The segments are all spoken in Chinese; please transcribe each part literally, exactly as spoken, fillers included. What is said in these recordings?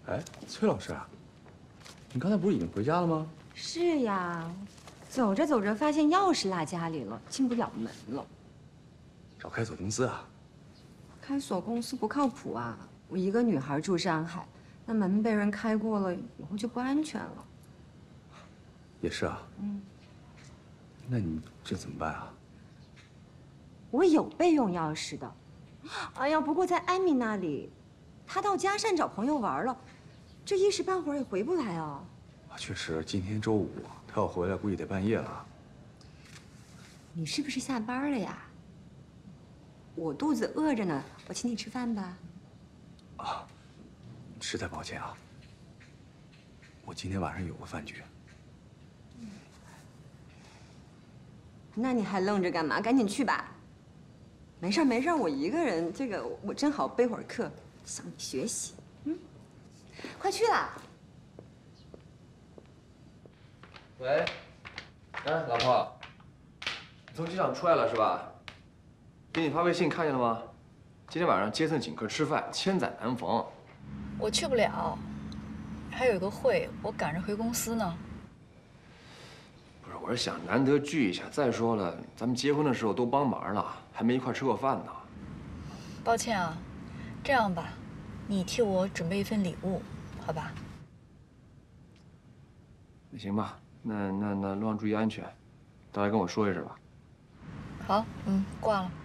哎，崔老师啊，你刚才不是已经回家了吗？ 是呀，走着走着发现钥匙落家里了，进不了门了。 找开锁公司啊？ 开锁公司不靠谱啊！我一个女孩住上海，那门被人开过了，以后就不安全了。 也是啊。嗯。那你这怎么办啊？ 我有备用钥匙的。哎呀，不过在艾米那里，她到嘉善找朋友玩了，这一时半会儿也回不来啊。 啊，确实，今天周五，她要回来估计得半夜了。 你是不是下班了呀？我肚子饿着呢，我请你吃饭吧。 啊，实在抱歉啊，我今天晚上有个饭局。 那你还愣着干嘛？赶紧去吧。没事没事，我一个人，这个我正好备会儿课，向你学习。嗯，快去啦。 喂，哎，老婆，你从机场出来了是吧？给你发微信看见了吗？今天晚上杰森请客吃饭，千载难逢。 我去不了，还有一个会，我赶着回公司呢。 不是，我是想难得聚一下。再说了，咱们结婚的时候都帮忙了，还没一块吃过饭呢。 抱歉啊，这样吧，你替我准备一份礼物，好吧？ 那行吧，那那那路上注意安全，到时候跟我说一声吧。 好，嗯，挂了。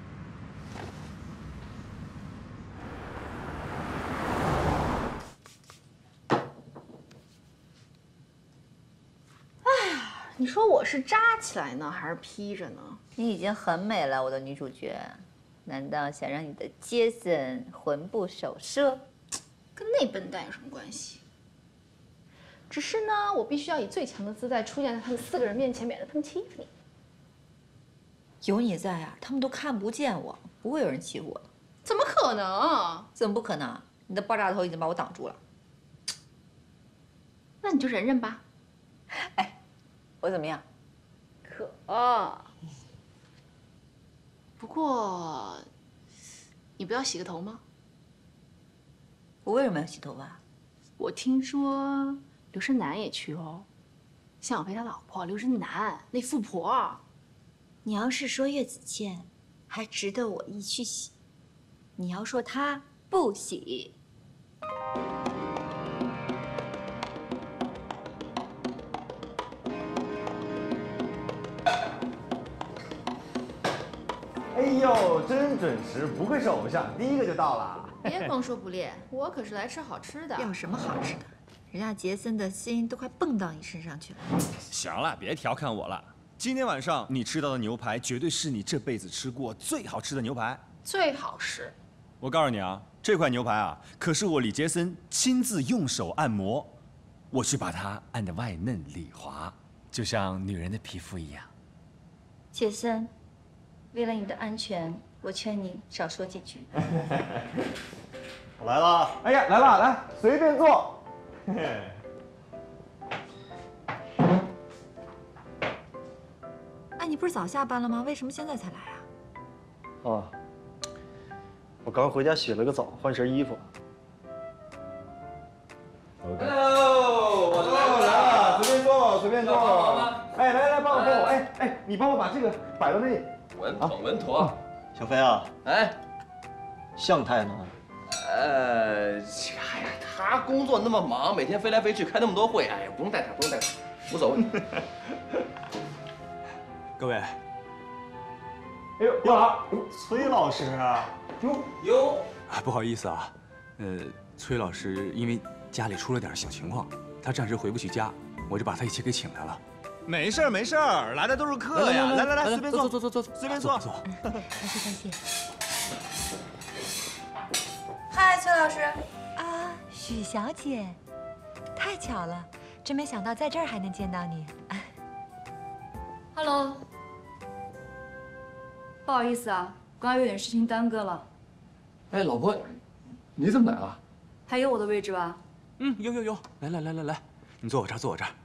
你说我是扎起来呢，还是披着呢？ 你已经很美了，我的女主角。难道想让你的杰森魂不守舍？ 跟那笨蛋有什么关系？只是呢，我必须要以最强的姿态出现在他们四个人面前，免得他们欺负你。 有你在啊，他们都看不见我，不会有人欺负我的。 怎么可能？ 怎么不可能？你的爆炸头已经把我挡住了。 那你就忍忍吧。 哎。我怎么样？ 可。不过，你不要洗个头吗？ 我为什么要洗头发？ 我听说刘胜男也去哦。向小飞他老婆刘胜男那富婆。 你要是说岳子倩，还值得我一去洗；你要说她不洗。 哎呦，真准时，不愧是偶像，第一个就到了。 别光说不练，我可是来吃好吃的。 要什么好吃的？人家杰森的心都快蹦到你身上去了。 行了，别调侃我了。今天晚上你吃到的牛排，绝对是你这辈子吃过最好吃的牛排。 最好吃。 我告诉你啊，这块牛排啊，可是我李杰森亲自用手按摩，我去把它按得外嫩里滑，就像女人的皮肤一样。 杰森。为了你的安全，我劝你少说几句。 我来了，哎呀，来了，来，随便坐。 哎，你不是早下班了吗？为什么现在才来啊？ 哦，我刚回家洗了个澡，换身衣服。 Hello， 我来了，随便坐，随便坐。哎，来来，帮我帮我，哎哎，你帮我把这个摆到那里。 稳妥，稳妥。 小飞啊， 哎， 向太呢？ 呃，哎呀，他工作那么忙，每天飞来飞去，开那么多会，哎呀，不用带他，不用带他，无所谓。 各位， 哎呦，你好， 崔老师啊， 哟哟，啊，不好意思啊，呃，崔老师因为家里出了点小情况，他暂时回不去家，我就把他一起给请来了。 没事儿没事儿，来的都是客呀，来来来，随便坐， 坐坐坐坐， 随便坐坐。 多谢多谢。嗨，崔老师。 啊，许小姐，太巧了，真没想到在这儿还能见到你。 Hello， 不好意思啊，刚才有点事情耽搁了。 哎，老婆，你怎么来了？ 还有我的位置吧？ 嗯，有有有，来来来来来，你坐我这儿，坐我这儿。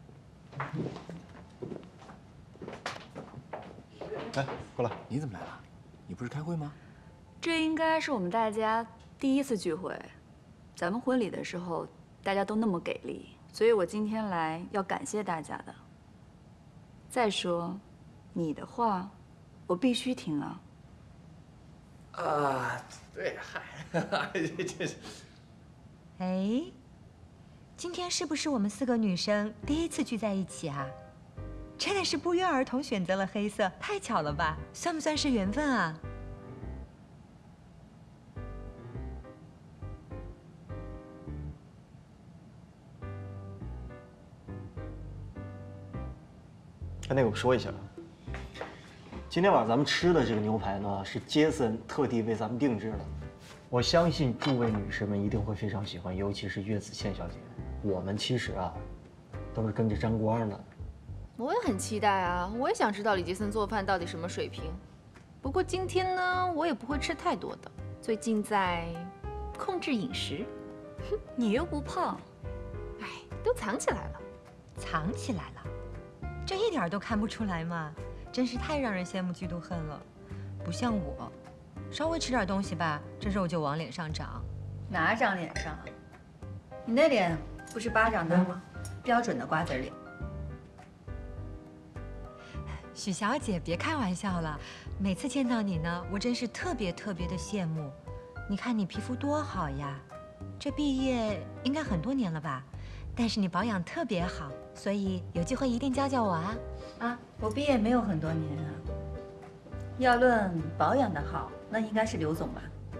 来，过来。 你怎么来了？你不是开会吗？ 这应该是我们大家第一次聚会。咱们婚礼的时候大家都那么给力，所以我今天来要感谢大家的。再说，你的话，我必须听啊。 啊，对，嗨，这是。 哎，今天是不是我们四个女生第一次聚在一起啊？真的是不约而同选择了黑色，太巧了吧？算不算是缘分啊？ 那个我说一下，今天晚上咱们吃的这个牛排呢，是杰森特地为咱们定制的。我相信诸位女士们一定会非常喜欢，尤其是岳子倩小姐。我们其实啊，都是跟着沾光的。 我也很期待啊，我也想知道李杰森做饭到底什么水平。不过今天呢，我也不会吃太多的，最近在控制饮食。 你又不胖， 哎，都藏起来了。 藏起来了。这一点都看不出来嘛，真是太让人羡慕嫉妒恨了。不像我，稍微吃点东西吧，这肉就往脸上长。 哪长脸上？你那脸不是巴掌大吗？标准的瓜子脸。 许小姐，别开玩笑了，每次见到你呢，我真是特别特别的羡慕。你看你皮肤多好呀，这毕业应该很多年了吧？但是你保养特别好，所以有机会一定教教我啊！ 啊，我毕业没有很多年啊。要论保养的好，那应该是刘总吧。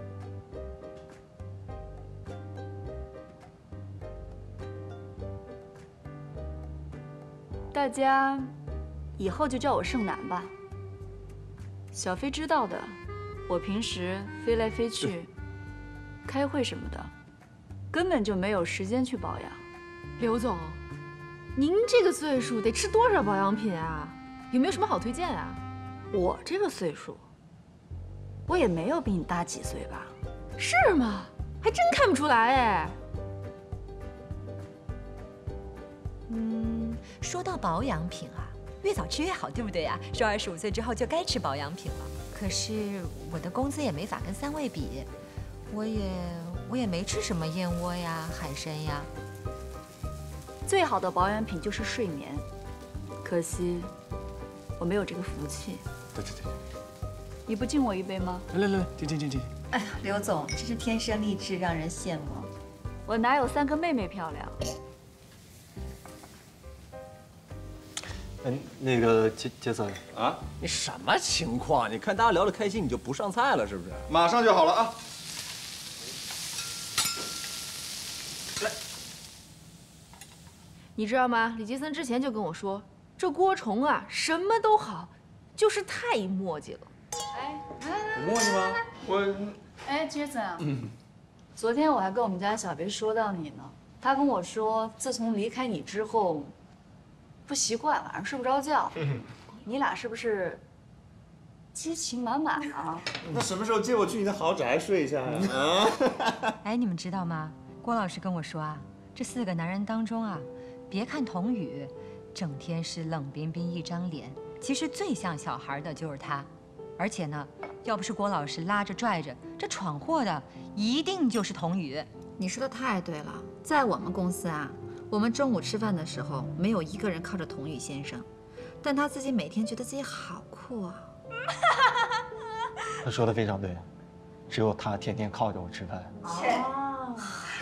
大家以后就叫我盛楠吧。小飞知道的，我平时飞来飞去，开会什么的，根本就没有时间去保养。 刘总，您这个岁数得吃多少保养品啊？有没有什么好推荐啊？ 我这个岁数，我也没有比你大几岁吧？ 是吗？还真看不出来哎。 嗯，说到保养品啊，越早吃越好，对不对呀？说二十五岁之后就该吃保养品了。可是我的工资也没法跟三位比，我也我也没吃什么燕窝呀、海参呀。 最好的保养品就是睡眠，可惜我没有这个福气。 对对对， 你不敬我一杯吗？ 来来来，敬敬敬敬。 哎呀，刘总真是天生丽质，让人羡慕。我哪有三个妹妹漂亮？ 嗯，那个杰杰森啊，你什么情况？你看大家聊得开心，你就不上菜了是不是？ 马上就好了啊！ 你知道吗？李杰森之前就跟我说，这郭崇啊，什么都好，就是太磨叽了。 哎， 有磨叽吗？我， 哎，杰森啊，嗯，昨天我还跟我们家小贝说到你呢，他跟我说，自从离开你之后，不习惯，晚上睡不着觉。嗯，你俩是不是激情满满啊？ 那什么时候接我去你的豪宅睡一下呀？啊！ 哎，你们知道吗？郭老师跟我说啊，这四个男人当中啊，别看童宇整天是冷冰冰一张脸，其实最像小孩的就是他。而且呢，要不是郭老师拉着拽着，这闯祸的一定就是童宇。 你说的太对了，在我们公司啊，我们中午吃饭的时候，没有一个人靠着童宇先生，但他自己每天觉得自己好酷啊。 他说的非常对，只有他天天靠着我吃饭。 哦。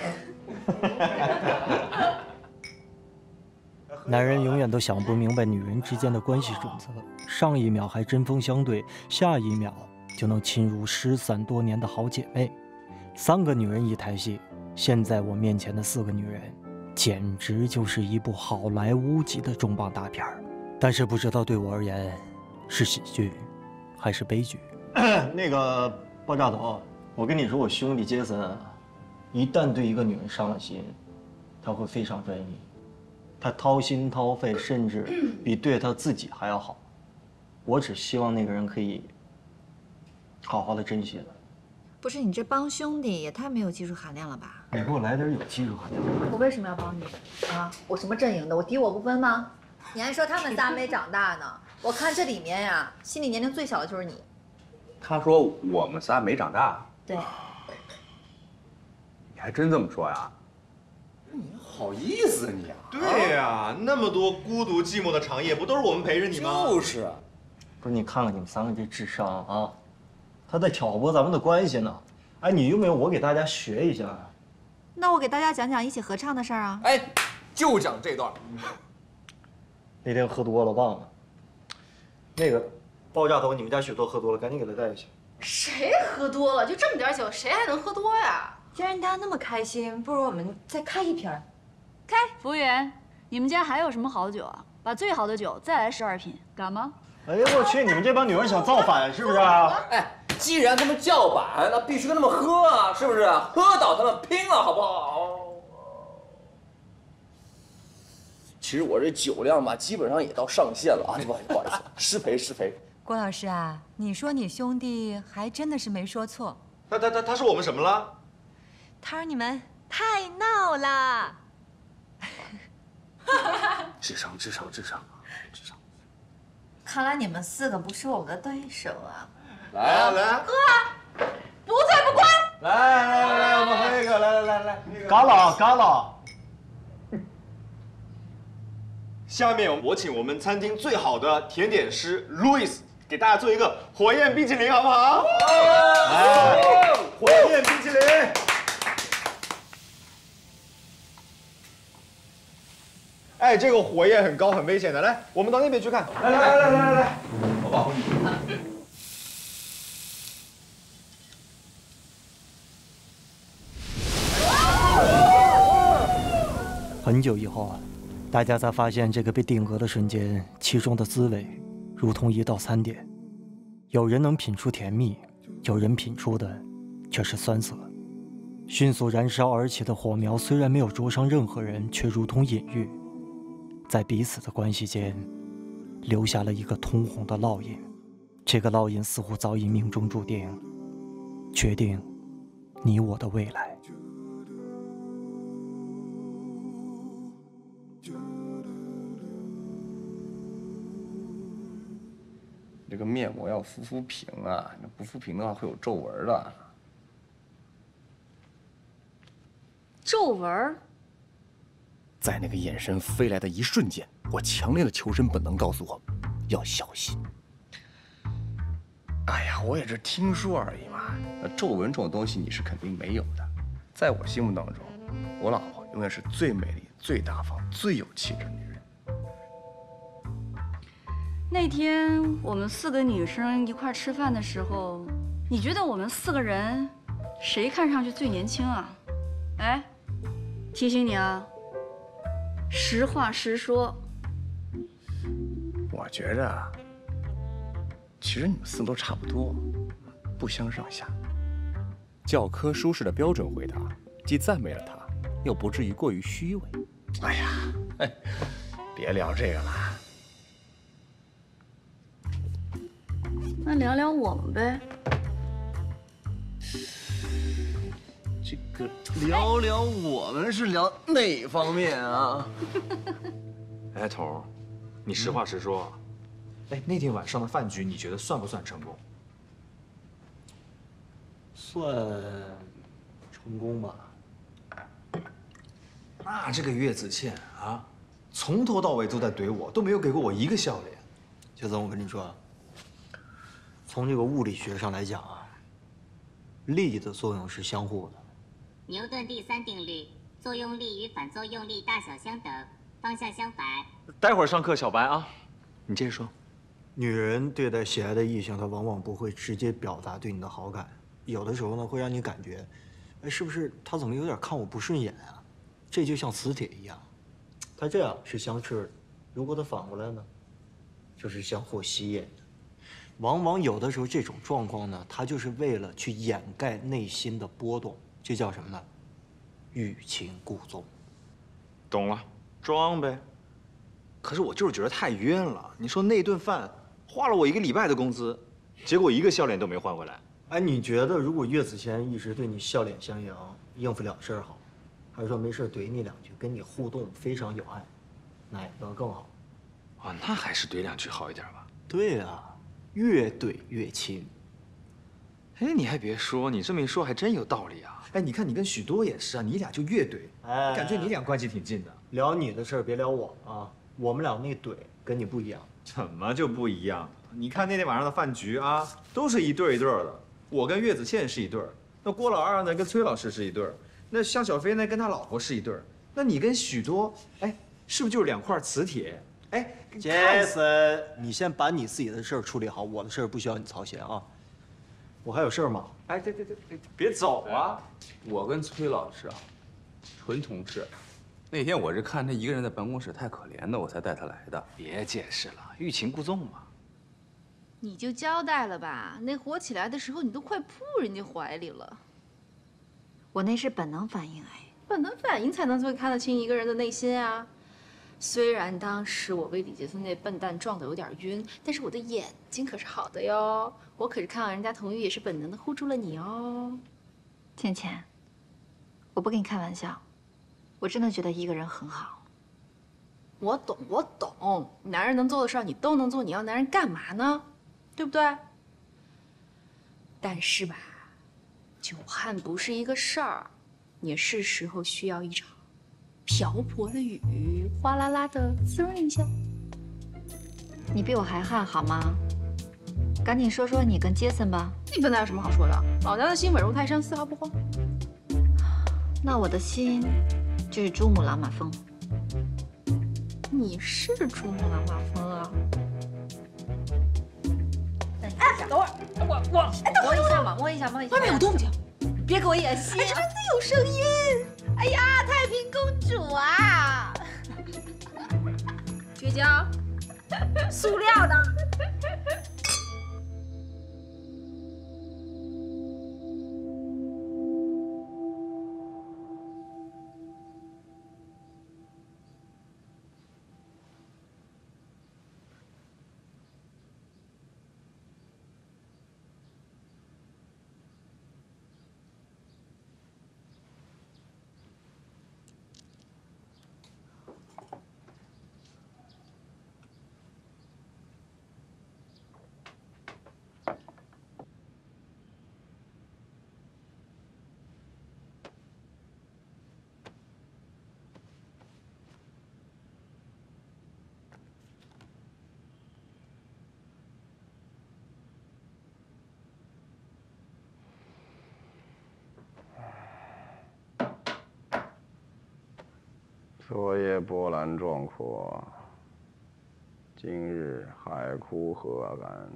男人永远都想不明白女人之间的关系准则，上一秒还针锋相对，下一秒就能亲如失散多年的好姐妹。三个女人一台戏，现在我面前的四个女人，简直就是一部好莱坞级的重磅大片儿。但是不知道对我而言，是喜剧，还是悲剧？那个爆炸头，我跟你说，我兄弟杰森啊，一旦对一个女人伤了心，他会非常专一。他掏心掏肺，甚至比对他自己还要好。我只希望那个人可以好好的珍惜他。 不是你这帮兄弟也太没有技术含量了吧？ 你给我来点有技术含量。 我为什么要帮你啊？我什么阵营的？我敌我不分吗？你还说他们仨没长大呢？我看这里面呀，心理年龄最小的就是你。 他说我们仨没长大。 对。 你还真这么说呀？ 你好意思你啊？ 对呀、啊，那么多孤独寂寞的长夜，不都是我们陪着你吗？ 就是。 不是你看看你们三个这智商啊，他在挑拨咱们的关系呢。哎，你用不用我给大家学一下？ 那我给大家讲讲一起合唱的事儿啊。 哎，就讲这段。 那天喝多了忘了。那个爆炸头，你们家许多喝多了，赶紧给他带下去。 谁喝多了？就这么点酒，谁还能喝多呀？ 既然大家那么开心，不如我们再开一瓶。 开！服务员，你们家还有什么好酒啊？把最好的酒再来十二瓶，敢吗？ 哎呀，我去！你们这帮女人想造反是不是啊？ 哎，既然他们叫板，那必须跟他们喝啊，是不是？喝倒他们，拼了，好不好？其实我这酒量吧，基本上也到上限了啊！不好意思，不好意思，失陪失陪。 郭老师啊，你说你兄弟还真的是没说错。 他他他他说我们什么了？ 他说你们太闹了。 智商，智商，智商，智商。 看来你们四个不是我们的对手啊！ 来啊来， 喝啊，不醉不归。 来来来，我们喝一个，来来来来， 嘎啦嘎啦。 下面我请我们餐厅最好的甜点师 Louis 给大家做一个火焰冰淇淋，好不好？来，火焰冰淇淋。哎，这个火焰很高，很危险的。来，我们到那边去看。来来来来来来来，我保护你。 很久以后啊，大家才发现这个被定格的瞬间，其中的滋味，如同一道餐点。有人能品出甜蜜，有人品出的却是酸涩。迅速燃烧而起的火苗，虽然没有灼伤任何人，却如同隐喻，在彼此的关系间，留下了一个通红的烙印。这个烙印似乎早已命中注定，决定你我的未来。 这个面膜要敷敷平啊，那不敷平的话会有皱纹的。 皱纹？ 在那个眼神飞来的一瞬间，我强烈的求生本能告诉我，要小心。哎呀，我也是听说而已嘛。那皱纹这种东西你是肯定没有的，在我心目当中，我老婆永远是最美丽、最大方、最有气质的女人。 那天我们四个女生一块吃饭的时候，你觉得我们四个人谁看上去最年轻啊？哎，提醒你啊，实话实说。 我觉着啊，其实你们四个都差不多，不相上下。教科书式的标准回答，既赞美了他，又不至于过于虚伪。哎呀，哎，别聊这个了。 那聊聊我们呗。 这个聊聊我们是聊哪方面啊？ 哎，头儿，你实话实说。哎，那天晚上的饭局，你觉得算不算成功？ 算成功吧。 那这个岳子倩啊，从头到尾都在怼我，都没有给过我一个笑脸。 小曾，我跟你说，从这个物理学上来讲啊，力的作用是相互的。 牛顿第三定律：作用力与反作用力大小相等，方向相反。 待会儿上课，小白啊，你接着说。 女人对待喜爱的异性，她往往不会直接表达对你的好感，有的时候呢，会让你感觉，哎，是不是她怎么有点看我不顺眼啊？这就像磁铁一样，它这样是相斥的，如果它反过来呢，就是相互吸引的。往往有的时候这种状况呢，它就是为了去掩盖内心的波动，这叫什么呢？欲擒故纵。 懂了，装呗。可是我就是觉得太冤了。你说那顿饭花了我一个礼拜的工资，结果一个笑脸都没换回来。 哎，你觉得如果岳子谦一直对你笑脸相迎，应付了事儿好，还是说没事怼你两句，跟你互动非常有爱，哪个更好？ 啊，那还是怼两句好一点吧。 对啊，越怼越亲。 哎，你还别说，你这么一说还真有道理啊！哎，你看你跟许多也是啊，你俩就乐队， 哎， 感觉你俩关系挺近的。 聊你的事儿，别聊我啊，我们俩那怼跟你不一样。 怎么就不一样？你看那天晚上的饭局啊，都是一对一对的。我跟岳子倩是一对儿，那郭老二呢跟崔老师是一对儿，那向小飞呢跟他老婆是一对儿，那你跟许多，哎，是不是就是两块磁铁？哎， 杰森，你先把你自己的事儿处理好，我的事儿不需要你操心啊。我还有事儿吗？ 哎，对对对，别走啊！ 我跟崔老师啊，纯同事。那天我是看他一个人在办公室太可怜了，我才带他来的。 别解释了，欲擒故纵嘛。 你就交代了吧，那火起来的时候你都快扑人家怀里了。 我那是本能反应哎， 本能反应才能最看得清一个人的内心啊。虽然当时我被李杰森那笨蛋撞得有点晕，但是我的眼睛可是好的哟，我可是看到人家童玉也是本能的护住了你哦。 倩倩，我不跟你开玩笑，我真的觉得一个人很好。 我懂，我懂，男人能做的事儿你都能做，你要男人干嘛呢？对不对？但是吧，久旱不是一个事儿，也是时候需要一场瓢泼的雨，哗啦啦的滋润一下。 你比我还旱好吗？赶紧说说你跟杰森吧。 你跟他有什么好说的？老娘的心稳如泰山，丝毫不慌。 那我的心就是珠穆朗玛峰。 你是珠穆朗玛峰啊？哎，等会儿，我我哎， 摸一下嘛，摸一下，摸一下。 外面有动静， 别给我演戏。 哎，真的有声音！ 哎呀，太平公主啊！ 绝交，塑料的。 昨夜波澜壮阔，今日海枯河干。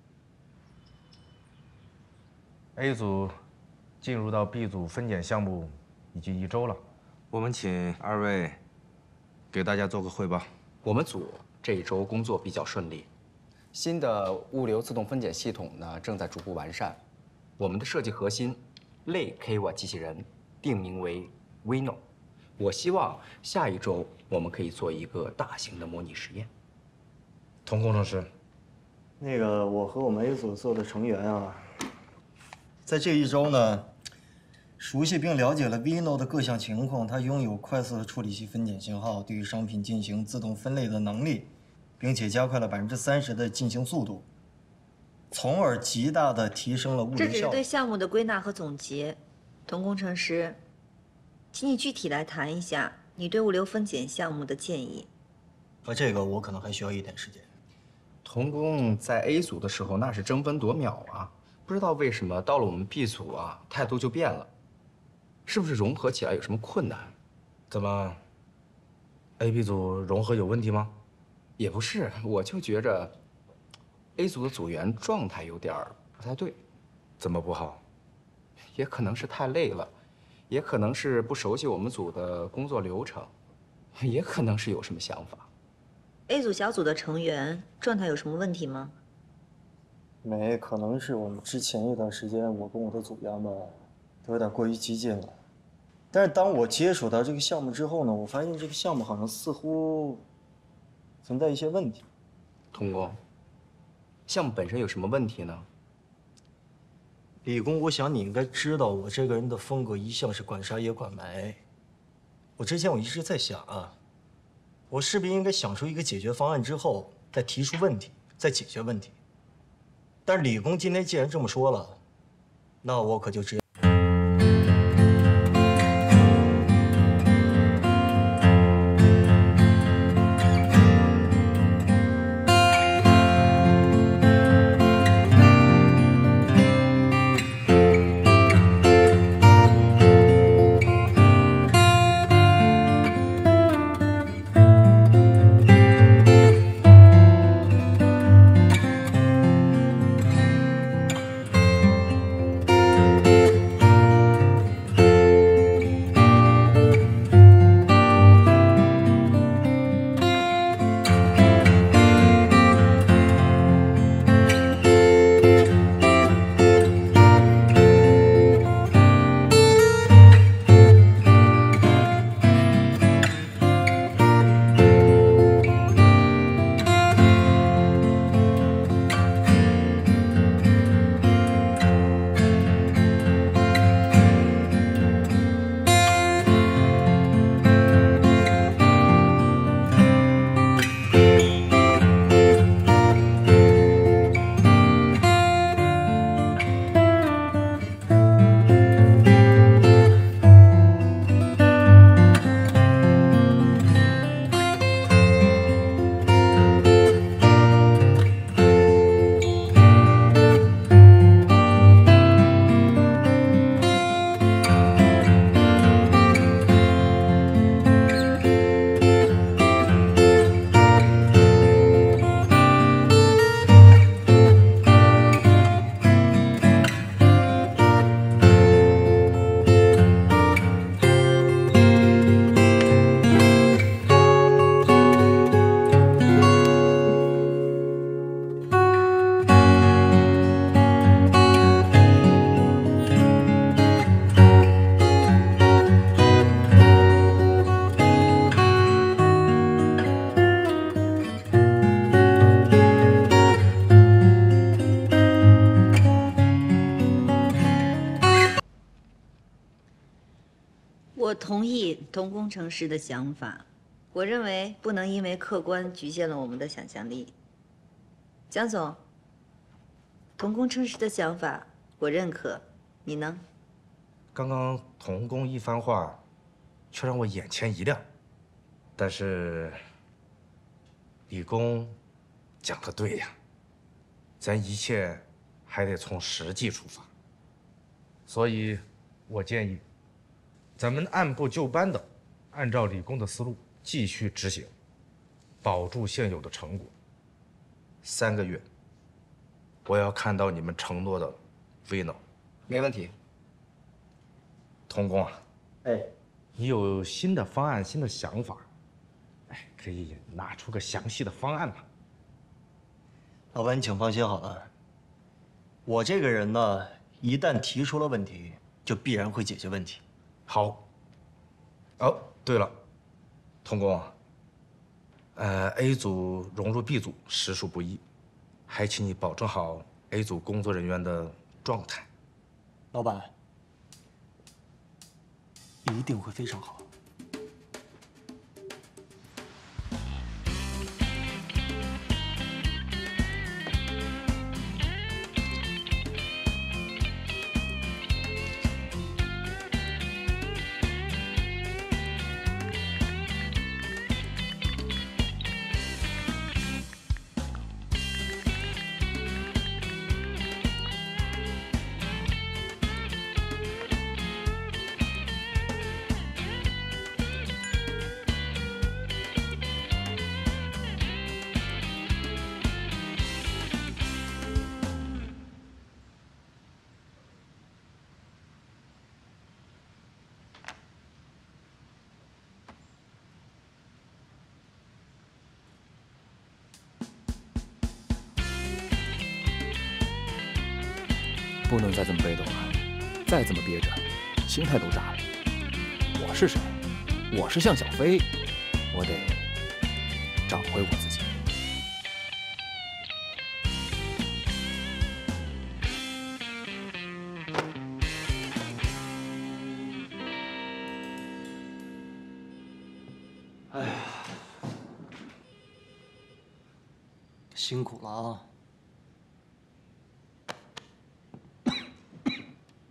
A 组进入到 B 组分拣项目已经一周了， 我们请二位给大家做个汇报。 我们组这一周工作比较顺利，新的物流自动分拣系统呢正在逐步完善。我们的设计核心类 K 瓦机器人定名为 Vino。我希望下一周我们可以做一个大型的模拟实验。 童工程师， 那个我和我们 A 组做的成员啊，在这一周呢，熟悉并了解了 Vino 的各项情况，它拥有快速的处理器分拣信号，对于商品进行自动分类的能力，并且加快了百分之三十的进行速度，从而极大的提升了物流效率。 这只是对项目的归纳和总结，童工程师。请你具体来谈一下你对物流分拣项目的建议。 啊，这个我可能还需要一点时间。 童工在 A 组的时候那是争分夺秒啊，不知道为什么到了我们 B 组啊，态度就变了，是不是融合起来有什么困难？ 怎么 A、B 组融合有问题吗？ 也不是，我就觉着 A 组的组员状态有点不太对。 怎么不好？ 也可能是太累了。也可能是不熟悉我们组的工作流程，也可能是有什么想法。 A 组小组的成员状态有什么问题吗？ 没，可能是我们之前一段时间，我跟我的组员们都有点过于激进了。但是当我接触到这个项目之后呢，我发现这个项目好像似乎存在一些问题。 童工，项目本身有什么问题呢？ 李工，我想你应该知道，我这个人的风格一向是管杀也管埋。我之前我一直在想啊，我是不是应该想出一个解决方案之后，再提出问题，再解决问题。但是李工今天既然这么说了， 那我可就直接。 我同意童工程师的想法，我认为不能因为客观局限了我们的想象力。蒋总，童工程师的想法我认可，你呢？ 刚刚童工一番话，却让我眼前一亮。但是，李工讲的对呀，咱一切还得从实际出发。所以，我建议。 咱们按部就班的，按照李工的思路继续执行，保住现有的成果。三个月，我要看到你们承诺的 Vino。 没问题。 童工啊， 哎， 你有新的方案、新的想法，哎，可以拿出个详细的方案嘛。 老板，你请放心好了，我这个人呢，一旦提出了问题，就必然会解决问题。 好。哦，对了，童工，呃 ，A 组融入 B 组实属不易，还请你保证好 A 组工作人员的状态。 老板，一定会非常好。 不能再这么被动了，再这么憋着，心态都炸了。我是谁？我是向小飞，我得找回我自己。 哎呀，辛苦了啊！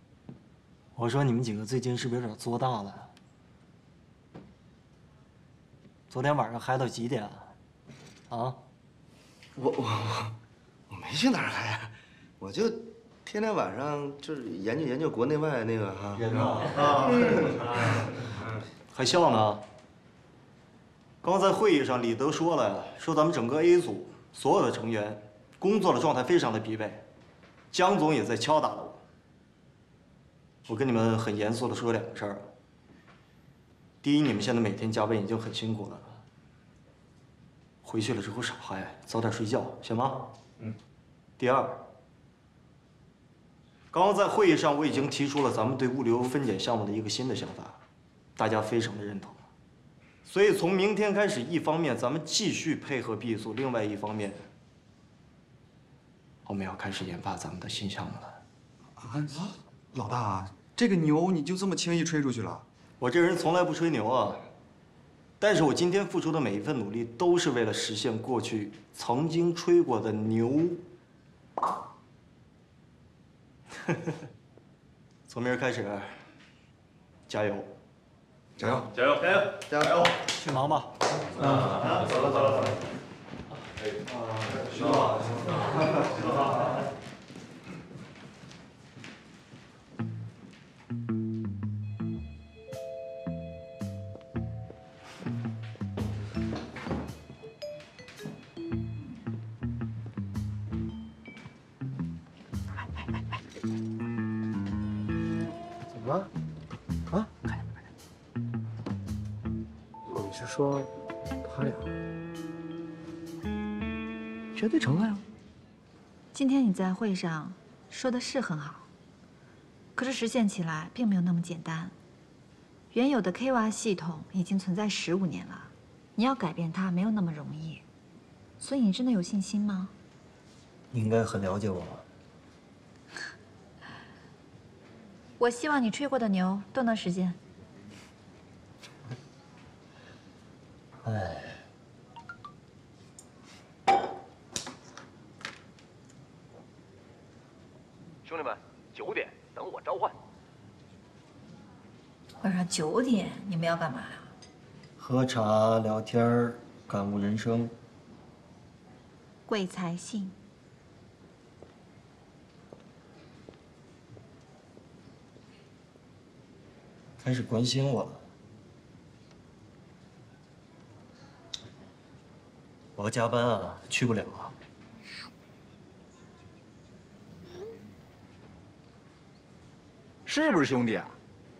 我说你们几个最近是不是有点作大了？昨天晚上嗨到几点啊？啊？ 我我我我没去哪儿嗨呀，我就天天晚上就是研究研究国内外那个哈。人啊！ 还笑呢？刚在会议上，李德说了，说咱们整个 A 组所有的成员工作的状态非常的疲惫，江总也在敲打了我。我跟你们很严肃的说两个事儿。第一，你们现在每天加班已经很辛苦了，回去了之后少嗨，早点睡觉，行吗？嗯。第二，刚刚在会议上我已经提出了咱们对物流分拣项目的一个新的想法，大家非常的认同。所以从明天开始，一方面咱们继续配合 B 组，另外一方面，我们要开始研发咱们的新项目了。 啊，老大，这个牛你就这么轻易吹出去了？ 我这人从来不吹牛啊，但是我今天付出的每一份努力，都是为了实现过去曾经吹过的牛。从明儿开始，加油！ 加油！ 加油！加油！ 加油！ 去忙吧。 啊，走了走了走了。哎， 徐总。 怎么了？啊？你是说他俩绝对成了呀！今天你在会上说的是很好，可是实现起来并没有那么简单。原有的 K 娃系统已经存在十五年了，你要改变它没有那么容易。所以你真的有信心吗？ 你应该很了解我。 我希望你吹过的牛都能实现。 哎， 兄弟们，九点等我召唤。 晚上九点你们要干嘛呀？ 喝茶聊天，感悟人生。 贵才信。 开始关心我了。我要加班啊，去不了啊。 是不是兄弟啊？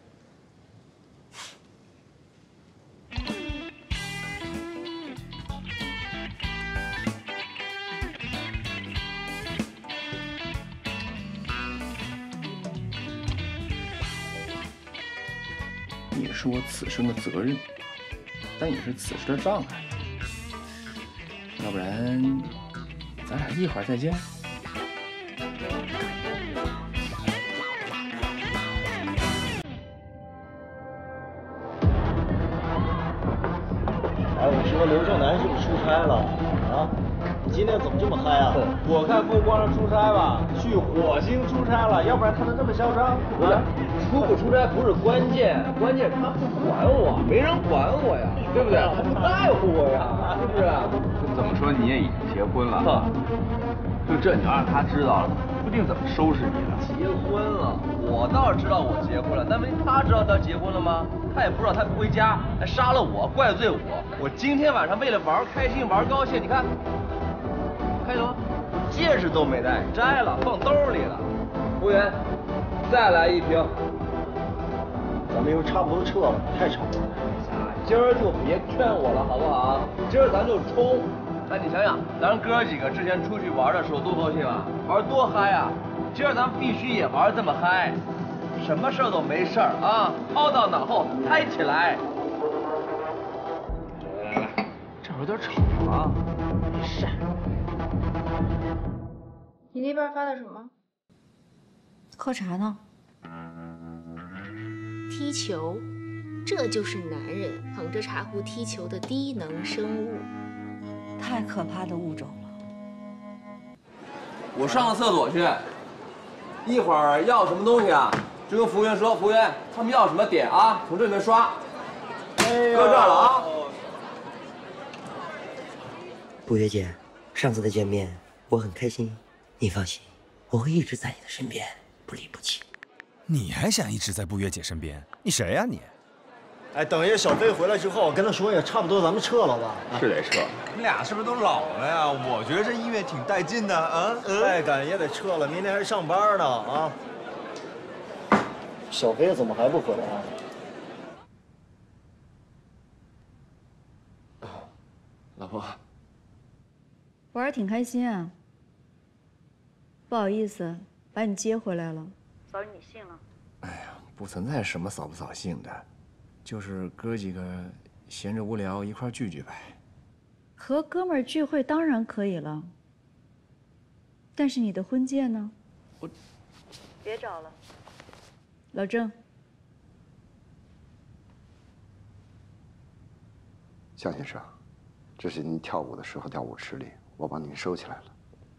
你是我此生的责任，但也是此时的障碍。要不然，咱俩一会儿再见。 哎，我说刘正南是不是出差了啊？你今天怎么这么嗨啊？ 我看不光是出差吧，去火星出差了，要不然他能这么嚣张？ 不是，出不出差不是关键，关键他不管我，没人管我呀，对不对？他不在乎我呀，是不是？ 这么说你也已经结婚了？就这你要让他知道了，不定怎么收拾你了。 结婚了，我倒是知道我结婚了，但问题他知道他结婚了吗？他也不知道，他不回家，还杀了我，怪罪我。我今天晚上为了玩开心玩高兴，你看，看见了吗？戒指都没戴，摘了放兜里了。服务员，再来一瓶。 咱们又差不多撤了，太吵了。 今儿就别劝我了，好不好？今儿咱就冲！哎，你想想，咱哥几个之前出去玩的时候多高兴啊，玩多嗨啊！今儿咱必须也玩这么嗨，什么事儿都没事儿啊，抛到脑后，嗨起来！来来来，这有点吵啊，没事。 你那边发的什么？ 喝茶呢。 踢球，这就是男人捧着茶壶踢球的低能生物， 太可怕的物种了。 我上个厕所去，一会儿要什么东西啊？ 就跟服务员说，服务员，他们要什么点啊？从这里面刷。 哎搁这儿了啊。 不月姐，上次的见面我很开心，你放心，我会一直在你的身边，不离不弃。 你还想一直在不月姐身边？你谁呀、啊、你？ 哎，等一下小飞回来之后，我跟他说也差不多，咱们撤了吧？ 是得撤。 你俩是不是都老了呀？我觉得这音乐挺带劲的啊。 再赶也得撤了，明天还上班呢啊。小飞怎么还不回来啊？老婆， 玩儿挺开心啊。不好意思，把你接回来了。扫你兴了？ 哎呀，不存在什么扫不扫兴的，就是哥几个闲着无聊一块聚聚呗。 和哥们儿聚会当然可以了，但是你的婚戒呢？ 我别找了。老郑， 向先生，这是您跳舞的时候掉舞池里，我帮您收起来了。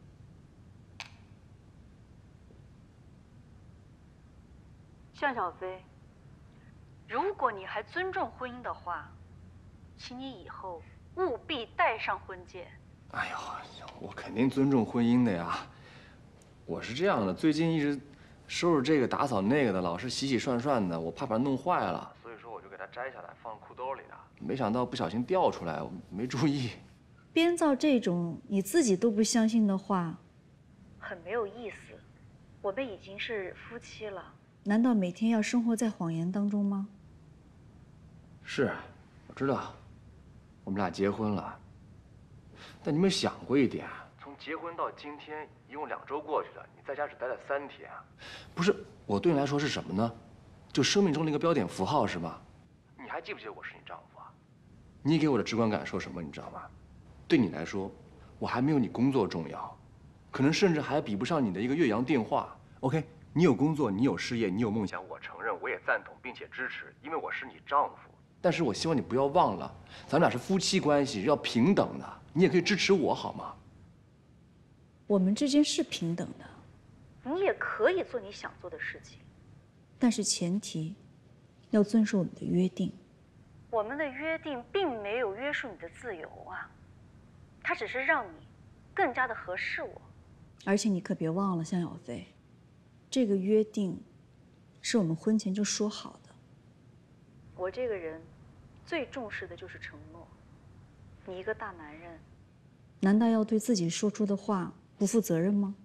向小飞，如果你还尊重婚姻的话，请你以后务必戴上婚戒。 哎呦，我肯定尊重婚姻的呀。我是这样的，最近一直收拾这个打扫那个的，老是洗洗涮涮的，我怕把它弄坏了，所以说我就给它摘下来放裤兜里的。没想到不小心掉出来，我没注意。 编造这种你自己都不相信的话， 很没有意思。我们已经是夫妻了。 难道每天要生活在谎言当中吗？ 是，我知道，我们俩结婚了。但你有没有想过一点？从结婚到今天，一共两周过去了，你在家只待了三天。不是，我对你来说是什么呢？就生命中的一个标点符号，是吗？你还记不记得我是你丈夫啊？你给我的直观感受什么？你知道吗？对你来说，我还没有你工作重要，可能甚至还比不上你的一个岳阳电话。OK。你有工作，你有事业，你有梦想，我承认，我也赞同，并且支持，因为我是你丈夫。但是我希望你不要忘了，咱们俩是夫妻关系，要平等的。你也可以支持我，好吗？ 我们之间是平等的， 你也可以做你想做的事情， 但是前提要遵守我们的约定。 我们的约定并没有约束你的自由啊，它只是让你更加的合适我。 而且你可别忘了，向小飞。这个约定，是我们婚前就说好的。 我这个人，最重视的就是承诺。你一个大男人， 难道要对自己说出的话不负责任吗？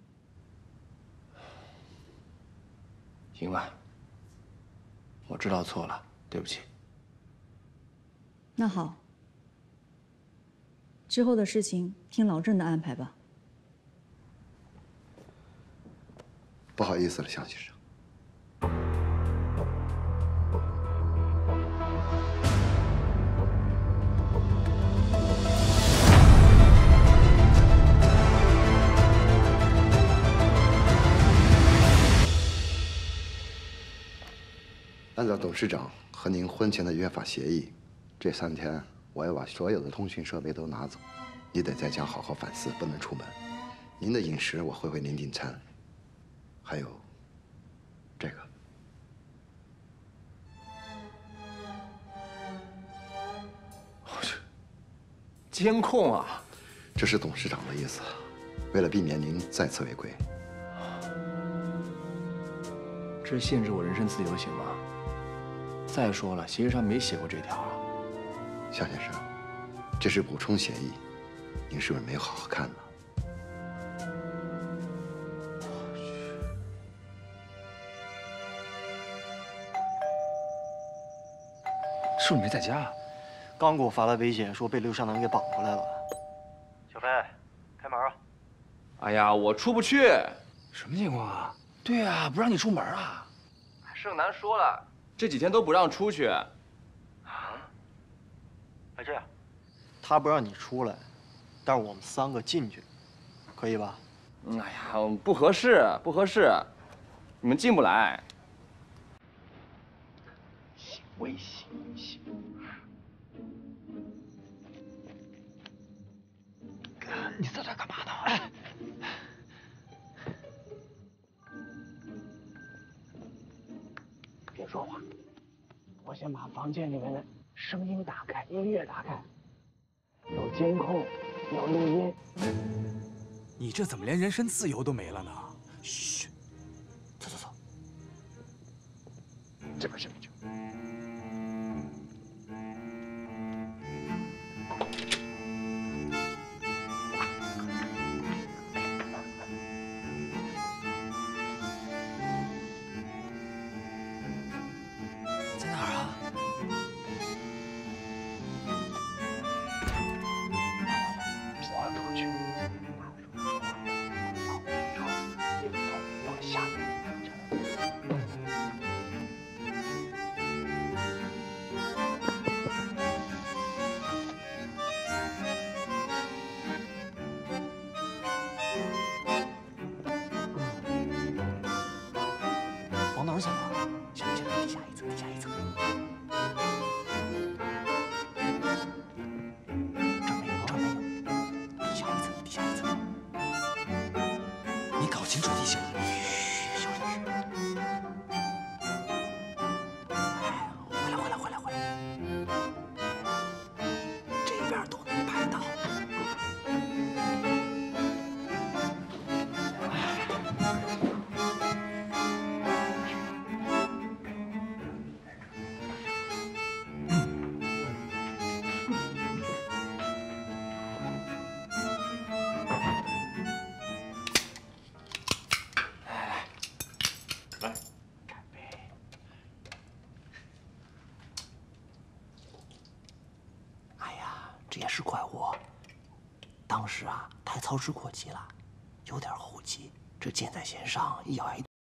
行吧，我知道错了，对不起。 那好，之后的事情听老郑的安排吧。 不好意思了，向先生。按照董事长和您婚前的约法协议，这三天我要把所有的通讯设备都拿走，你得在家好好反思，不能出门。您的饮食我会为您订餐。还有，这个， 我去，监控啊！ 这是董事长的意思，为了避免您再次违规。 这限制我人身自由行吗？再说了，协议上没写过这条啊。 向先生，这是补充协议，您是不是没有好好看呢？ 是不是没在家？ 刚给我发来微信说被刘向南给绑回来了。小飞，开门啊！ 哎呀，我出不去。 什么情况啊？对啊，不让你出门啊！ 盛南说了，这几天都不让出去。 啊？哎，这样，他不让你出来，但是我们三个进去，可以吧？ 哎呀，不合适，不合适，你们进不来。 危险性。你在这干嘛呢？ 我先把房间里面的声音打开，音乐打开，有监控，有录音。 你这怎么连人身自由都没了呢？嘘，走走走， 这边这边去。 在哪儿啊？ 我出去。下面。 往哪儿走啊？下去，地下一层，地下一层。这没有，这没有。地下一层，地下一层。你搞清楚地形。嘘，小点声。回来，回来，回来，回来。这边都能拍到。这也是怪我，当时啊太操之过急了，有点猴急，这箭在弦上一咬一。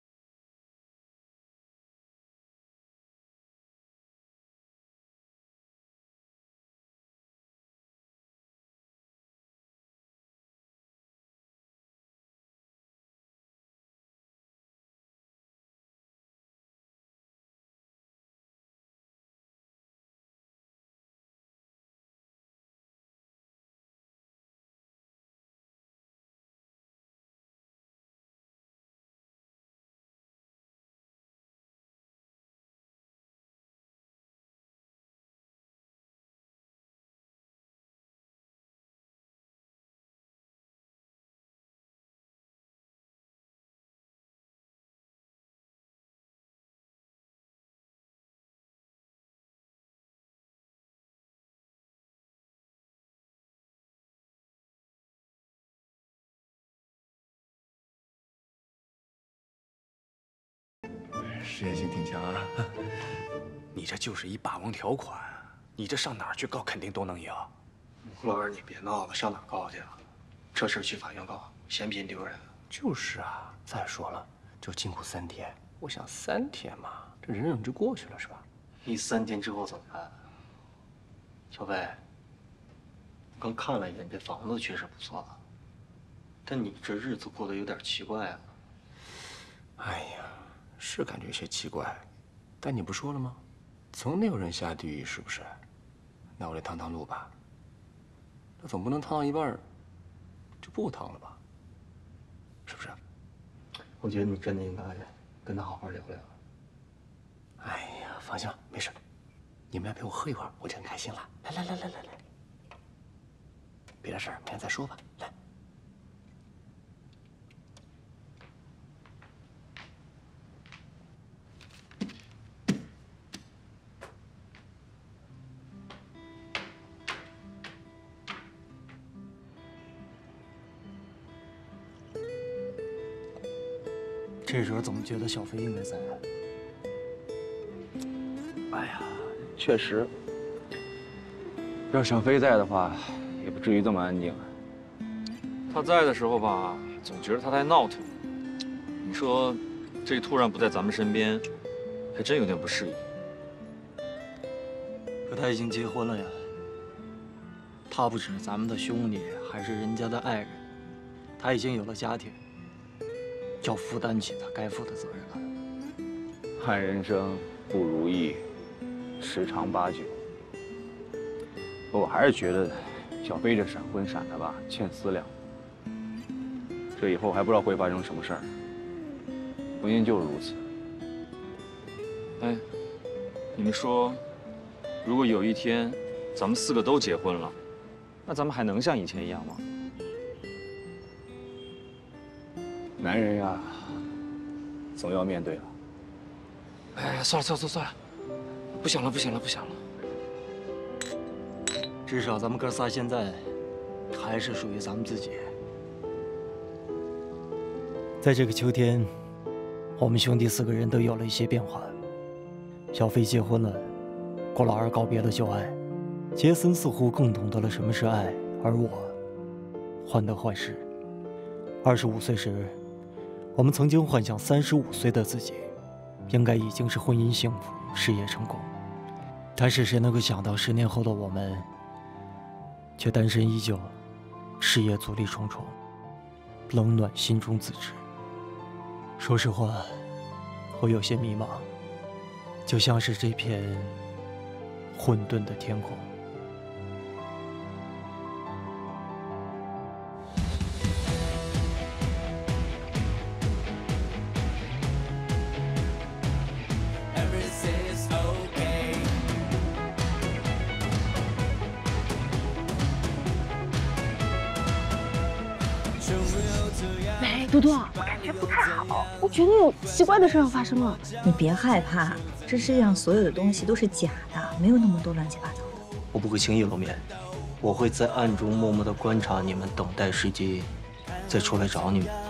事业心挺强啊！你这就是一霸王条款，你这上哪儿去告肯定都能赢。 胡老师，你别闹了，上哪儿告去啊？这事去法院告，嫌贫丢人。 就是啊，再说了，就禁锢三天，我想三天嘛，这忍忍就过去了，是吧？ 你三天之后怎么办？小飞，我刚看了一眼，这房子确实不错，但你这日子过得有点奇怪啊。 哎呀。是感觉有些奇怪，但你不说了吗？总得有人下地狱，是不是？那我得趟趟路吧。那总不能趟到一半就不趟了吧？是不是？ 我觉得你真的应该跟他好好聊聊。 哎呀，放心吧，没事。你们要陪我喝一会儿，我就很开心了。来来来来来来，别的事儿明天再说吧。来。 这时候怎么觉得小飞应该在？ 哎呀，确实，要小飞在的话，也不至于这么安静。 他在的时候吧，总觉得他太闹腾。你说，这突然不在咱们身边，还真有点不适应。 可他已经结婚了呀，他不止咱们的兄弟，还是人家的爱人，他已经有了家庭。就要负担起他该负的责任了。 看人生不如意，十常八九。我还是觉得小飞这闪婚闪的吧，欠思量。这以后还不知道会发生什么事儿。婚姻就是如此。 哎， 你们说，如果有一天咱们四个都结婚了，那咱们还能像以前一样吗？ 男人呀，总要面对了。 哎，算了算了算了算了，不想了不想了不想了。 至少咱们哥仨现在还是属于咱们自己。在这个秋天，我们兄弟四个人都有了一些变化。小飞结婚了，郭老二告别了旧爱，杰森似乎更懂得了什么是爱，而我患得患失。二十五岁时，我们曾经幻想三十五岁的自己应该已经是婚姻幸福、事业成功，但是谁能够想到十年后的我们却单身依旧，事业阻力重重，冷暖心中自知。说实话，我有些迷茫，就像是这片混沌的天空。 喂，多多，我感觉不太好，我觉得有奇怪的事要发生了。 你别害怕，这世界上所有的东西都是假的，没有那么多乱七八糟的。 我不会轻易露面，我会在暗中默默地观察你们，等待时机，再出来找你们。